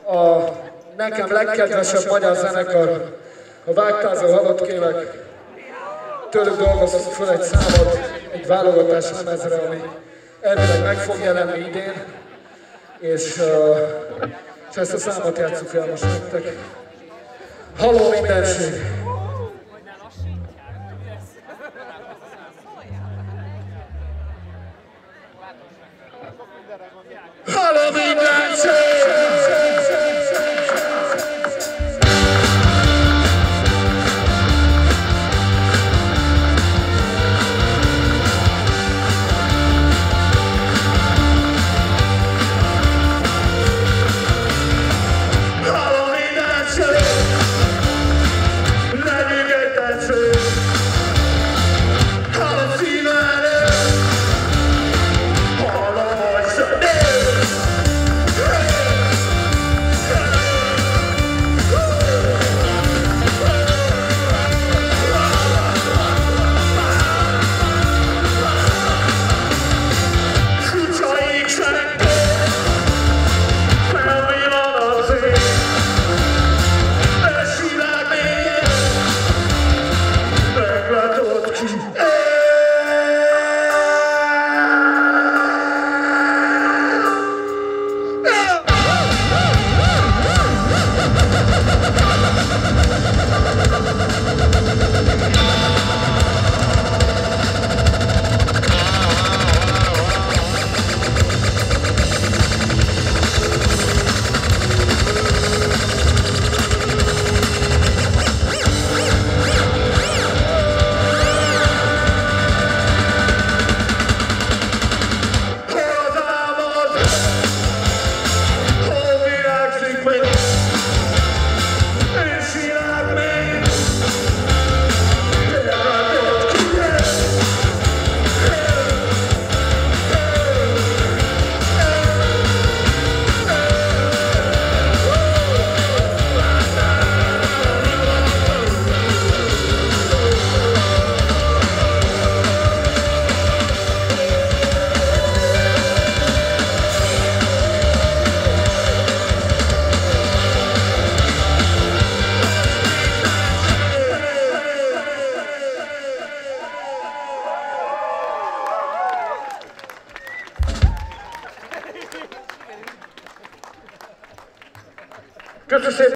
a nekem legkedvesebb magyar zenekar, a Vágtázó Halott Kélek. Tőlük dolgoztunk föl egy számot, egy válogatás lemezre, ami elvileg meg fog jelenni idén, és ezt a számot játsszuk el most nektek. Halló mindenség! Halló mindenség! Köszönöm szépen!